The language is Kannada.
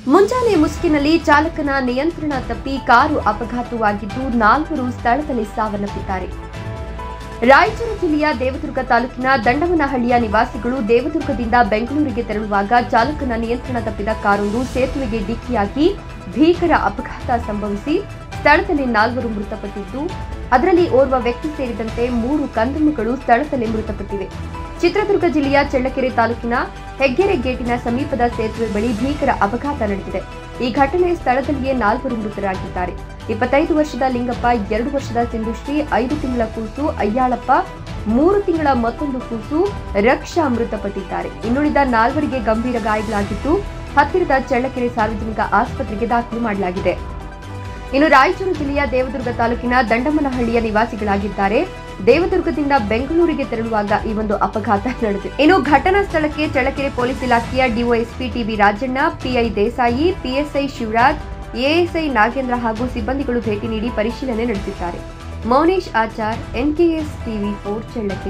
ಮುಂಜಾನೆ ಮುಸುಕಿನಲ್ಲಿ ಚಾಲಕನ ನಿಯಂತ್ರಣ ತಪ್ಪಿ ಕಾರು ಅಪಘಾತವಾಗಿದ್ದು 4 ಸ್ಥಳದಲ್ಲಿ ಸಾವನ್ನಪ್ಪಿದ್ದಾರೆ. ರಾಯಚೂರು ಜಿಲ್ಲೆಯ ದೇವದುರ್ಗ ತಾಲೂಕಿನ ದಂಡವನಹಳ್ಳಿಯ ನಿವಾಸಿಗಳು ದೇವದುರ್ಗದಿಂದ ಬೆಂಗಳೂರಿಗೆ ತೆರಳುವಾಗ ಚಾಲಕನ ನಿಯಂತ್ರಣ ತಪ್ಪಿದ ಕಾರೊಂದು ಸೇತುವೆಗೆ ಡಿಕ್ಕಿಯಾಗಿ ಭೀಕರ ಅಪಘಾತ ಸಂಭವಿಸಿ ಸ್ಥಳದಲ್ಲಿ 4 ಮೃತಪಟ್ಟಿದ್ದು, ಅದರಲ್ಲಿ ಓರ್ವ ವ್ಯಕ್ತಿ ಸೇರಿದಂತೆ 3 ಕಂದಮ್ಮಗಳು ಸ್ಥಳದಲ್ಲಿ ಮೃತಪಟ್ಟಿವೆ. ಚಿತ್ರದುರ್ಗ ಜಿಲ್ಲೆಯ ಚಳ್ಳಕೆರೆ ತಾಲೂಕಿನ ಹೆಗ್ಗೆರೆ ಗೇಟಿನ ಸಮೀಪದ ಸೇತುವೆ ಬಳಿ ಭೀಕರ ಅಪಘಾತ ನಡೆದಿದೆ. ಈ ಘಟನೆ ಸ್ಥಳದಲ್ಲಿಯೇ 4 ಮೃತರಾಗಿದ್ದಾರೆ. 25 ವರ್ಷದ ಲಿಂಗಪ್ಪ, 2 ವರ್ಷದ ಸಿಂಧುಶ್ರೀ, 5 ತಿಂಗಳ ಕೂಸು ಅಯ್ಯಾಳಪ್ಪ, 3 ತಿಂಗಳ ಮತ್ತೊಂದು ಕೂಸು ರಕ್ಷಾ ಮೃತಪಟ್ಟಿದ್ದಾರೆ. ಇನ್ನುಳಿದ 4 ಗಂಭೀರ ಗಾಯಗಳಾಗಿದ್ದು ಹತ್ತಿರದ ಚಳ್ಳಕೆರೆ ಸಾರ್ವಜನಿಕ ಆಸ್ಪತ್ರೆಗೆ ದಾಖಲು ಮಾಡಲಾಗಿದೆ. ಇನ್ನು ರಾಯಚೂರು ಜಿಲ್ಲೆಯ ದೇವದುರ್ಗ ತಾಲೂಕಿನ ದಂಡಮನಹಳ್ಳಿಯ ನಿವಾಸಿಗಳಾಗಿದ್ದಾರೆ. ದೇವದುರ್ಗದಿಂದ ಬೆಂಗಳೂರಿಗೆ ತೆರಳುವಾಗ ಈ ಒಂದು ಅಪಘಾತ ನಡೆದಿದೆ. ಇನ್ನು ಘಟನಾ ಸ್ಥಳಕ್ಕೆ ಚಳ್ಳಕೆರೆ ಪೊಲೀಸ್ ಇಲಾಖೆಯ DYSP TB Rajanna, PI Desai, PSI Shivaraj, ASI Nagendra ಹಾಗೂ ಸಿಬ್ಬಂದಿಗಳು ಭೇಟಿ ನೀಡಿ ಪರಿಶೀಲನೆ ನಡೆಸಿದ್ದಾರೆ. Mounesh Achar, NKS TV4 Challakere.